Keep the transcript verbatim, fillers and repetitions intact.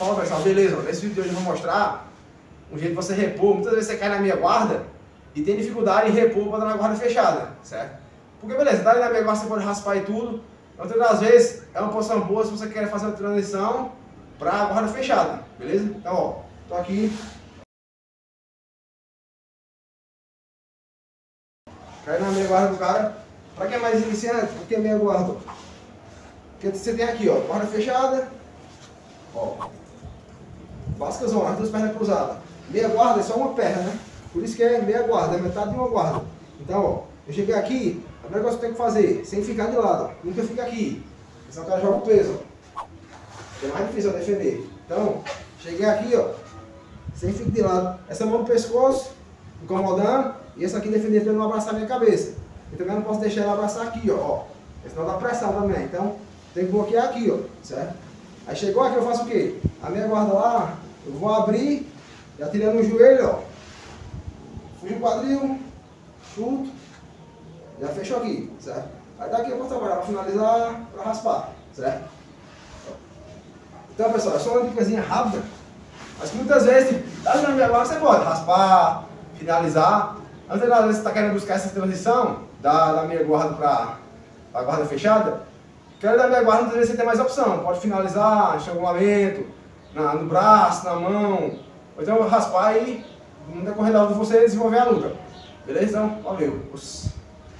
Fala pessoal, beleza, nesse vídeo de hoje eu vou mostrar um jeito de você repor. Muitas vezes você cai na meia guarda e tem dificuldade em repor para dar na guarda fechada, certo? Porque beleza, tá ali na meia guarda, você pode raspar e tudo, muitas das vezes é uma posição boa se você quer fazer uma transição para a guarda fechada, beleza? Então ó, tô aqui, cai na meia guarda do cara. Para quem é mais iniciante, o que é meia guarda? Porque você tem aqui ó, guarda fechada, ó, básica zona, as duas pernas cruzadas. Meia guarda é só uma perna, né? Por isso que é meia guarda, é metade de uma guarda. Então, ó, eu cheguei aqui, a primeira coisa que eu tenho que fazer, sem ficar de lado, ó, nunca fica aqui. Senão o cara joga o peso, ó. É mais difícil ó, defender. Então, cheguei aqui, ó, sem ficar de lado. Essa mão no pescoço, incomodando, e essa aqui defendendo para não abraçar a minha cabeça. Eu também não posso deixar ela abraçar aqui, ó, ó. Senão dá pressão também. Então, tem que bloquear aqui, ó, certo? Aí chegou aqui, eu faço o quê? A minha guarda lá, eu vou abrir, já tirando o joelho, ó. Fujo o quadril, chuto, já fecho aqui, certo? Aí daqui eu posso trabalhar para finalizar, para raspar, certo? Então, pessoal, é só uma dicasinha rápida, mas que muitas vezes, tá na minha guarda, você pode raspar, finalizar. Antes das vezes você está querendo buscar essa transição da, da meia guarda para a guarda fechada, quero da meia guarda, muitas vezes você tem mais opção. Pode finalizar, estrangulamento, na, no braço, na mão, ou então raspar e no decorrer da luta você desenvolver a luta. Beleza? Então, valeu.